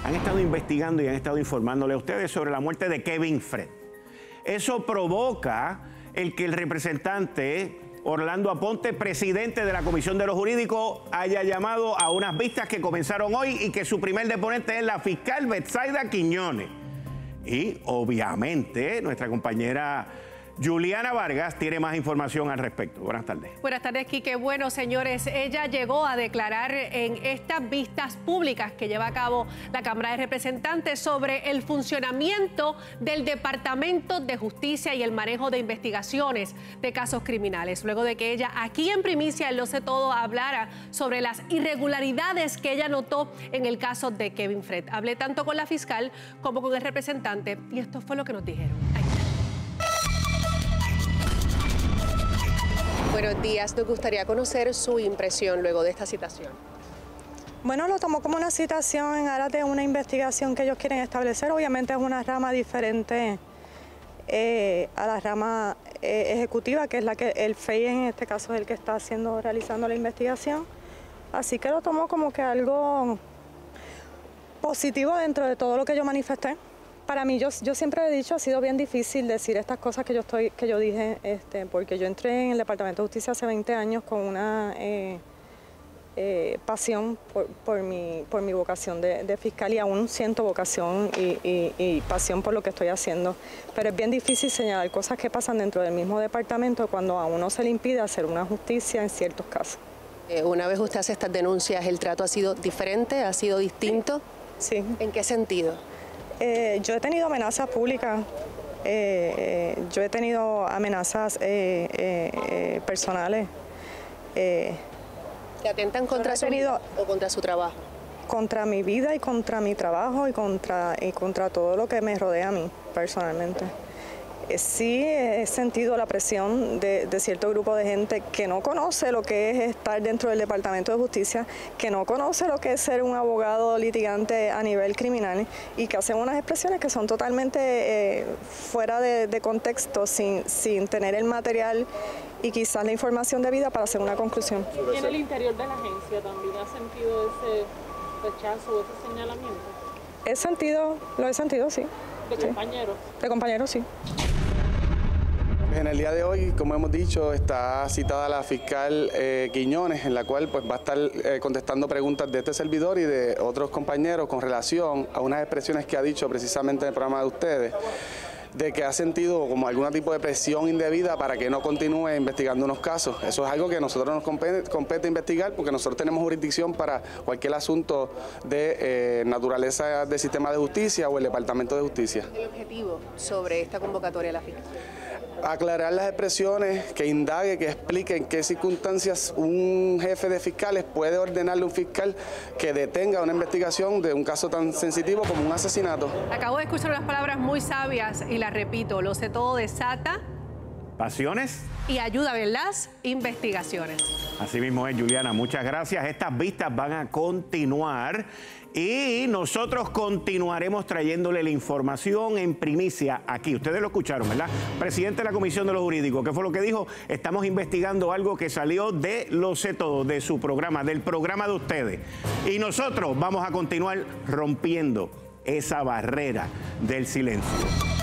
han estado investigando y han estado informándole a ustedes sobre la muerte de Kevin Fred. Eso provoca el que el representante Orlando Aponte, presidente de la Comisión de lo Jurídico, haya llamado a unas vistas que comenzaron hoy y que su primer deponente es la fiscal Betsaida Quiñones. Y obviamente nuestra compañera Juliana Vargas tiene más información al respecto. Buenas tardes. Buenas tardes, Quique. Bueno, señores, ella llegó a declarar en estas vistas públicas que lleva a cabo la Cámara de Representantes sobre el funcionamiento del Departamento de Justicia y el manejo de investigaciones de casos criminales. Luego de que ella aquí en primicia, en Lo Sé Todo, hablara sobre las irregularidades que ella notó en el caso de Kevin Fred. Hablé tanto con la fiscal como con el representante y esto fue lo que nos dijeron. Buenos días, nos gustaría conocer su impresión luego de esta citación. Bueno, lo tomó como una citación en aras de una investigación que ellos quieren establecer. Obviamente es una rama diferente a la rama ejecutiva, que es la que el FEI en este caso es el que está realizando la investigación. Así que lo tomó como que algo positivo dentro de todo lo que yo manifesté. Para mí, yo siempre he dicho, ha sido bien difícil decir estas cosas que yo dije, porque yo entré en el Departamento de Justicia hace 20 años con una pasión por mi vocación de fiscal, y aún siento vocación y pasión por lo que estoy haciendo. Pero es bien difícil señalar cosas que pasan dentro del mismo departamento cuando a uno se le impide hacer una justicia en ciertos casos. Una vez usted hace estas denuncias, ¿el trato ha sido diferente, ha sido distinto? Sí. ¿En qué sentido? Yo he tenido amenazas públicas, yo he tenido amenazas personales. ¿Que atentan contra su vida o contra su trabajo? Contra mi vida y contra mi trabajo y contra todo lo que me rodea a mí personalmente. Sí he sentido la presión de cierto grupo de gente que no conoce lo que es estar dentro del Departamento de Justicia, que no conoce lo que es ser un abogado litigante a nivel criminal y que hacen unas expresiones que son totalmente fuera de contexto, sin tener el material y quizás la información debida para hacer una conclusión. ¿Y en el interior de la agencia también ha sentido ese rechazo o ese señalamiento? Lo he sentido, sí. ¿De compañeros? De compañeros, sí. En el día de hoy, como hemos dicho, está citada la fiscal Quiñones, en la cual pues, va a estar contestando preguntas de este servidor y de otros compañeros con relación a unas expresiones que ha dicho precisamente en el programa de ustedes, de que ha sentido como algún tipo de presión indebida para que no continúe investigando unos casos. Eso es algo que a nosotros nos compete investigar, porque nosotros tenemos jurisdicción para cualquier asunto de naturaleza del sistema de justicia o el Departamento de Justicia. ¿El objetivo sobre esta convocatoria de la fiscal? Aclarar las expresiones, que indague, que explique en qué circunstancias un jefe de fiscales puede ordenarle a un fiscal que detenga una investigación de un caso tan sensitivo como un asesinato. Acabo de escuchar unas palabras muy sabias y las repito: Lo Sé Todo desata pasiones y ayuda en las investigaciones. Así mismo es, Juliana. Muchas gracias. Estas vistas van a continuar y nosotros continuaremos trayéndole la información en primicia aquí. Ustedes lo escucharon, ¿verdad? Presidente de la Comisión de lo Jurídico, ¿qué fue lo que dijo? Estamos investigando algo que salió de Lo Sé Todo, de su programa, del programa de ustedes. Y nosotros vamos a continuar rompiendo esa barrera del silencio.